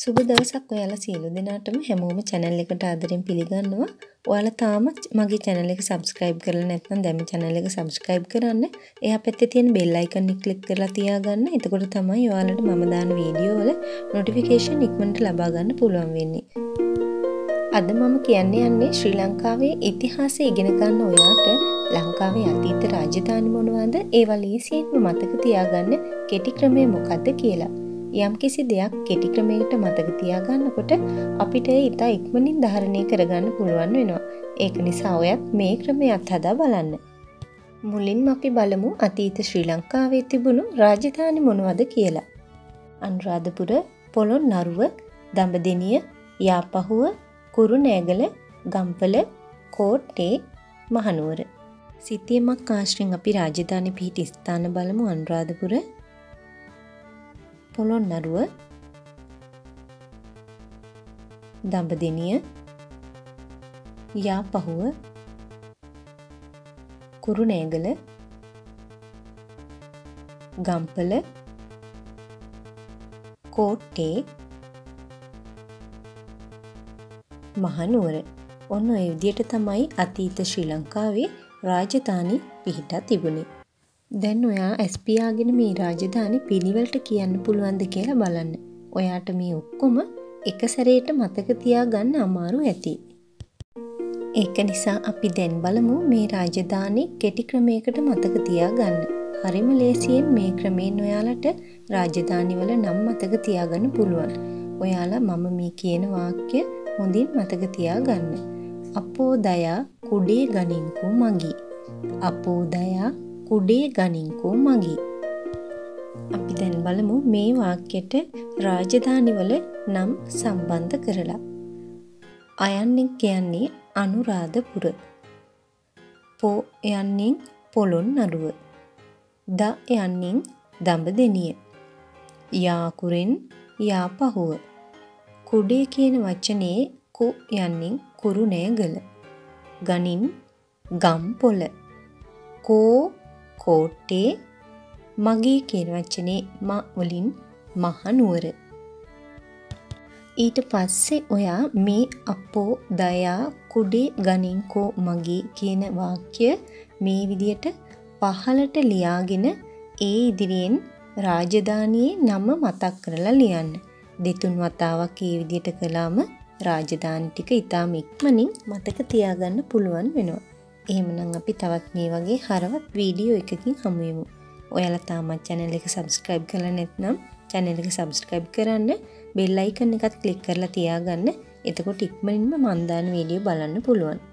සුබ දවසක් ඔයාලා සියලු දෙනාටම හැමෝම channel එකට ආදරෙන් පිළිගන්නවා. ඔයාලා තාම මගේ channel එක subscribe කරලා නැත්නම් දැන් මේ channel එක subscribe කරන්න. එහා පැත්තේ තියෙන bell icon එක click කරලා තියාගන්න. එතකොට තමයි ඔයාලට මම දාන වීඩියෝ වල notification ඉක්මනට ලබා ගන්න පුළුවන් වෙන්නේ. අද මම කියන්නේ ශ්‍රී ලංකාවේ ඉතිහාසය ඉගෙන ගන්න ඔයාට ලංකාවේ අතීත රාජධානි මොනවාද? ඒවා ලීසියෙන්ම මතක තියාගන්න කෙටි ක්‍රමය මොකක්ද කියලා. යම්කිසි දෙයක් කෙටි ක්‍රමයකට මතක තියාගන්නකොට අපිට ඒ ඉතා ඉක්මනින් ධාරණය කරගන්න පුළුවන් වෙනවා. ඒක නිසා ඔයත් මේ ක්‍රමය අත්හදා බලන්න. මුලින්ම අපි බලමු අතීත ශ්‍රී ලංකාවේ තිබුණු රාජධානි මොනවද කියලා. අනුරාධපුර, පොළොන්නරුව, දඹදෙණිය, යාපහුව, කුරුණෑගල, ගම්පල, කෝට්ටේ, මහනුවර. සිතියමක් ආශ්‍රයෙන් අපි රාජධානි පිහිටි ස්ථාන බලමු. අනුරාධපුර, පොළොන්නරුව, දඹදෙණිය, යාපහුව, කුරුණෑගල, ගම්පල, කෝට්ටේ, මහනුවර. ඔන්න ඔය විදිහට තමයි අතීත ශ්‍රී ලංකාවේ රාජධානි පිහිටා තිබුණේ. දැන් ඔයා ඇස්පියාගෙන මේ රාජධානි පිළිවෙලට කියන්න පුළුවන්ද කියලා බලන්න. ඔයාට මේ ඔක්කොම එක සැරේට මතක තියාගන්න අමාරු ඇති. ඒක නිසා අපි දැන් බලමු මේ රාජධානි කෙටි ක්‍රමයකට මතක තියාගන්න. හරිම ලේසියෙන් මේ ක්‍රමයෙන් ඔයාලට රාජධානි වල නම් මතක තියාගන්න පුළුවන්. ඔයාලා මම මේ කියන වාක්‍ය හොඳින් මතක තියාගන්න. අපෝදයා කුඩේ ගනින්කෝ මගී. අපෝදයා කුඩේ ගනින්කෝ මගී. අපි දැන් බලමු මේ වාක්‍යයට රාජධානි වල නම් සම්බන්ධ කරලා. අයන්නේ කියන්නේ අනුරාධපුර. පෝ යන්නේ පොළොන්නරුව. ද යන්නේ දඹදෙණිය. යාකුරෙන් යාපහුව. කුඩේ කියන වචනේ කු යන්නේ කුරුණෑගල. ගනින් ගම්පොළ. කෝ කෝට්ටේ. මගේ කියන වචනේ ම වලින් මහනුවර. ඊට පස්සේ ඔයා මේ අපෝ දයා කුඩේ ගනින්කෝ මගේ කියන වාක්‍ය මේ විදියට පහළට ලියාගෙන ඒ ඉදිරියෙන් රාජධානියේ නම මතක් කරලා ලියන්න. දෙතුන් වතාවක් මේ විදියට කළාම රාජධානි ටික ඉතාම ඉක්මනින් මතක තියාගන්න පුළුවන් වෙනවා. එහෙමනම් අපි තවත් මේ වගේ හරවත් වීඩියෝ එකකින් හමු වෙමු. ඔයාලා තාමත් channel එක subscribe කරලා නැත්නම් channel එක subscribe කරන්න, bell icon එකත් click කරලා තියාගන්න. එතකොට ඉක්මනින්ම මම දාන වීඩියෝ බලන්න පුළුවන්.